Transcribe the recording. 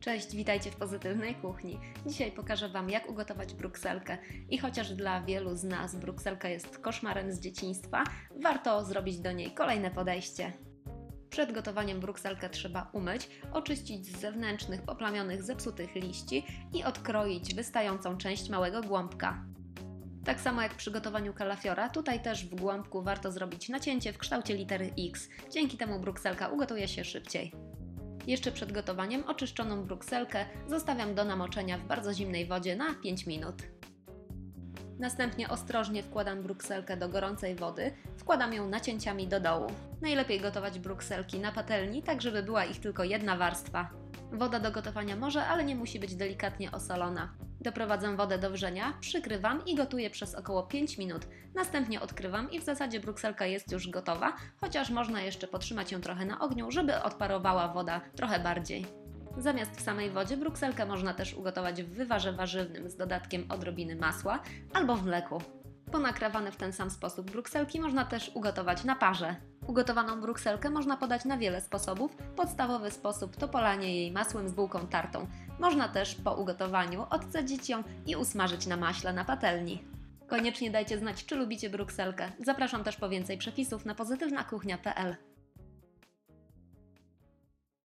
Cześć, witajcie w Pozytywnej Kuchni. Dzisiaj pokażę Wam, jak ugotować brukselkę. I chociaż dla wielu z nas brukselka jest koszmarem z dzieciństwa, warto zrobić do niej kolejne podejście. Przed gotowaniem brukselkę trzeba umyć, oczyścić z zewnętrznych, poplamionych, zepsutych liści i odkroić wystającą część małego głąbka. Tak samo jak przy gotowaniu kalafiora, tutaj też w głąbku warto zrobić nacięcie w kształcie litery X. Dzięki temu brukselka ugotuje się szybciej. Jeszcze przed gotowaniem oczyszczoną brukselkę zostawiam do namoczenia w bardzo zimnej wodzie na 5 minut. Następnie ostrożnie wkładam brukselkę do gorącej wody, wkładam ją nacięciami do dołu. Najlepiej gotować brukselki na patelni, tak żeby była ich tylko jedna warstwa. Woda do gotowania może, ale nie musi być delikatnie osolona. Doprowadzam wodę do wrzenia, przykrywam i gotuję przez około 5 minut. Następnie odkrywam i w zasadzie brukselka jest już gotowa, chociaż można jeszcze podtrzymać ją trochę na ogniu, żeby odparowała woda trochę bardziej. Zamiast w samej wodzie brukselkę można też ugotować w wywarze warzywnym z dodatkiem odrobiny masła albo w mleku. Ponakrawane w ten sam sposób brukselki można też ugotować na parze. Ugotowaną brukselkę można podać na wiele sposobów. Podstawowy sposób to polanie jej masłem z bułką tartą. Można też po ugotowaniu odcedzić ją i usmażyć na maśle na patelni. Koniecznie dajcie znać, czy lubicie brukselkę. Zapraszam też po więcej przepisów na pozytywnakuchnia.pl.